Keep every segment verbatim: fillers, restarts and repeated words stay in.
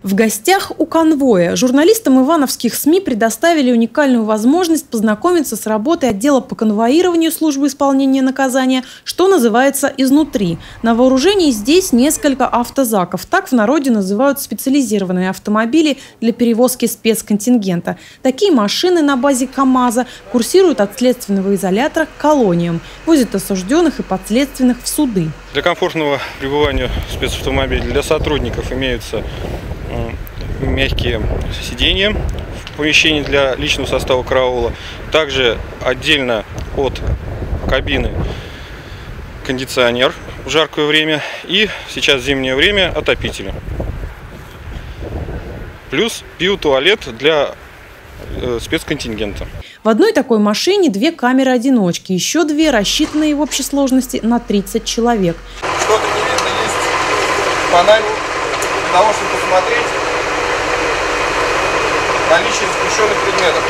В гостях у конвоя журналистам ивановских СМИ предоставили уникальную возможность познакомиться с работой отдела по конвоированию службы исполнения наказания, что называется «изнутри». На вооружении здесь несколько автозаков. Так в народе называют специализированные автомобили для перевозки спецконтингента. Такие машины на базе КАМАЗа курсируют от следственного изолятора к колониям, возят осужденных и подследственных в суды. Для комфортного пребывания спецавтомобиля для сотрудников имеются мягкие сиденья в помещении для личного состава караула. Также отдельно от кабины кондиционер в жаркое время и сейчас в зимнее время отопители. Плюс биотуалет для спецконтингента. В одной такой машине две камеры-одиночки, еще две рассчитанные в общей сложности на тридцать человек. Что-то не видно, есть фонарь для того, чтобы посмотреть наличие запрещенных предметов.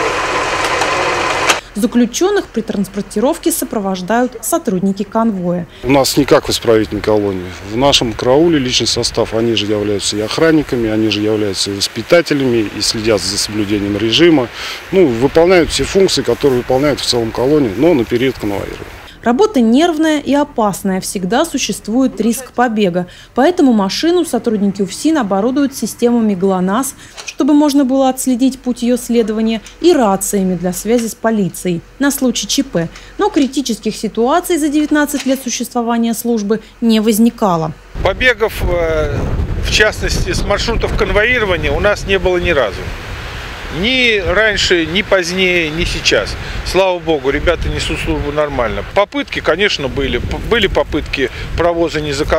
Заключенных при транспортировке сопровождают сотрудники конвоя. У нас не как в исправительной колонии. В нашем карауле личный состав, они же являются и охранниками, они же являются и воспитателями, и следят за соблюдением режима. Ну, выполняют все функции, которые выполняют в целом колонии, но на период конвоирования. Работа нервная и опасная, всегда существует риск побега. Поэтому машину сотрудники УФСИН оборудуют системами ГЛОНАСС, чтобы можно было отследить путь ее следования, и рациями для связи с полицией на случай ЧП. Но критических ситуаций за девятнадцать лет существования службы не возникало. Побегов, в частности, с маршрутов конвоирования у нас не было ни разу. Ни раньше, ни позднее, ни сейчас. Слава богу, ребята несут службу нормально. Попытки, конечно, были. Были попытки провоза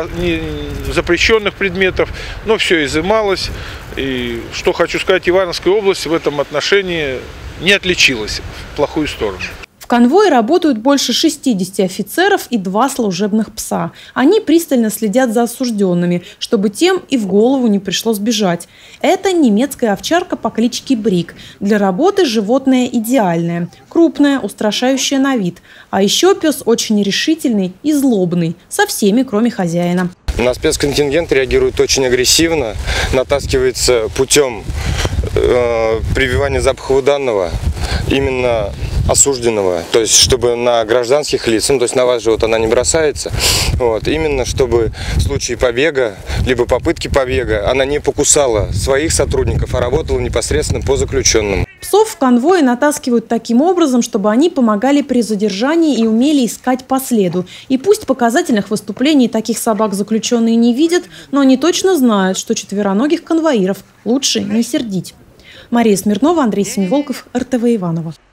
запрещенных предметов, но все изымалось. И что хочу сказать, Ивановская область в этом отношении не отличилась в плохую сторону. В конвое работают больше шестидесяти офицеров и два служебных пса. Они пристально следят за осужденными, чтобы тем и в голову не пришло сбежать. Это немецкая овчарка по кличке Брик. Для работы животное идеальное. Крупное, устрашающее на вид. А еще пес очень решительный и злобный. Со всеми, кроме хозяина. На спецконтингент реагирует очень агрессивно. Натаскивается путем э, прививания запаха данного именно осужденного, то есть чтобы на гражданских лиц, ну, то есть на вас же вот она не бросается, вот, именно чтобы в случае побега, либо попытки побега, она не покусала своих сотрудников, а работала непосредственно по заключенным. Псов в конвое натаскивают таким образом, чтобы они помогали при задержании и умели искать по следу. И пусть показательных выступлений таких собак заключенные не видят, но они точно знают, что четвероногих конвоиров лучше не сердить. Мария Смирнова, Андрей Семиволков, эр тэ вэ Иваново.